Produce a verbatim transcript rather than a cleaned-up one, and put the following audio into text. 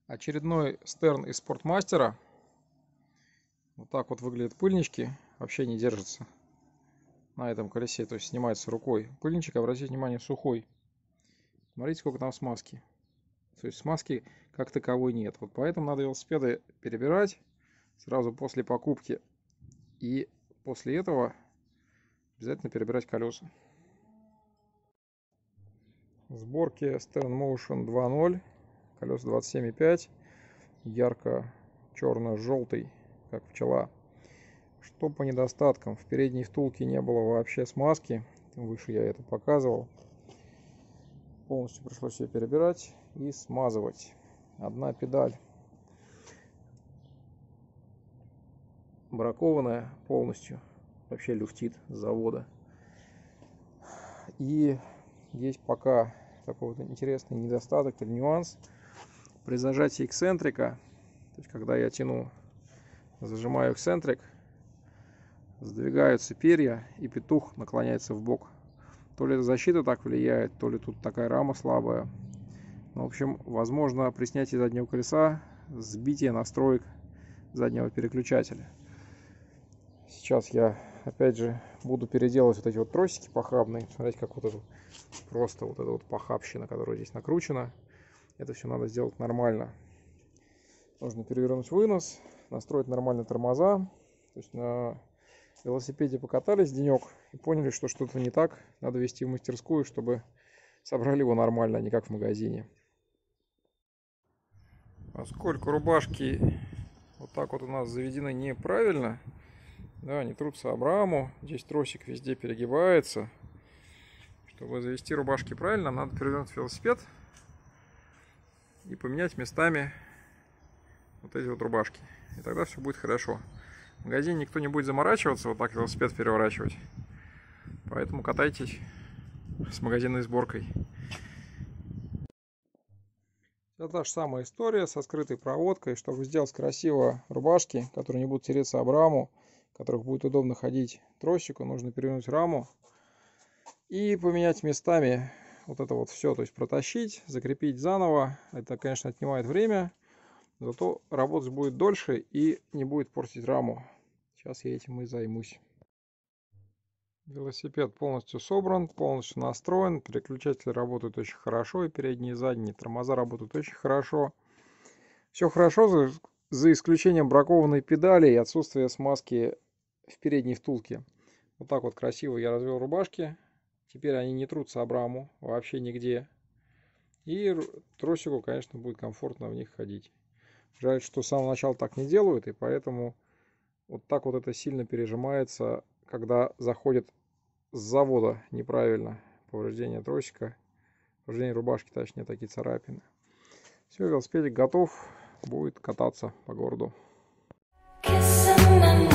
Очередной стерн из Спортмастера. Вот так вот выглядят пыльнички. Вообще не держится на этом колесе, то есть снимается рукой. Пыльничек, обратите внимание, сухой. Смотрите, сколько там смазки. То есть смазки как таковой нет. Вот поэтому надо велосипеды перебирать сразу после покупки. И после этого обязательно перебирать колеса. В сборке Stern Motion два ноль. Колеса двадцать семь и пять. Ярко черно-желтый, как пчела. Что по недостаткам? В передней втулке не было вообще смазки. Выше я это показывал. Полностью пришлось ее перебирать и смазывать. Одна педаль бракованная полностью. Вообще люфтит с завода. И есть пока такой вот интересный недостаток или нюанс. При зажатии эксцентрика, то есть когда я тяну, зажимаю эксцентрик, сдвигаются перья и петух наклоняется в бок. То ли это защита так влияет, то ли тут такая рама слабая. Ну, в общем, возможно при снятии заднего колеса сбитие настроек заднего переключателя. Сейчас я опять же буду переделывать вот эти вот тросики похабные. Смотрите, как вот это просто вот эта вот похабщина, которая здесь накручена. Это все надо сделать нормально. Нужно перевернуть вынос, настроить нормально тормоза. То есть на велосипеде покатались денек и поняли, что что-то не так. Надо везти в мастерскую, чтобы собрали его нормально, а не как в магазине. Поскольку рубашки вот так вот у нас заведены неправильно, да, они трутся об раму, здесь тросик везде перегибается. Чтобы завести рубашки правильно, надо перевернуть велосипед и поменять местами вот эти вот рубашки. И тогда все будет хорошо. В магазине никто не будет заморачиваться вот так велосипед переворачивать. Поэтому катайтесь с магазинной сборкой. Это та же самая история со скрытой проводкой. Чтобы сделать красиво рубашки, которые не будут тереться об раму, в которых будет удобно ходить тросику, нужно перевернуть раму и поменять местами вот это вот все. То есть протащить, закрепить заново. Это, конечно, отнимает время, зато работать будет дольше и не будет портить раму. Сейчас я этим и займусь. Велосипед полностью собран, полностью настроен. Переключатели работают очень хорошо, и передние, и задние. Тормоза работают очень хорошо. Все хорошо, за, за исключением бракованной педали и отсутствия смазки в передней втулке. Вот так вот красиво я развел рубашки. Теперь они не трутся об раму вообще нигде. И тросику, конечно, будет комфортно в них ходить. Жаль, что с самого начала так не делают, и поэтому вот так вот это сильно пережимается, когда заходит с завода неправильно. Повреждение тросика, повреждение рубашки, точнее, такие царапины. Все, велосипедик готов, будет кататься по городу.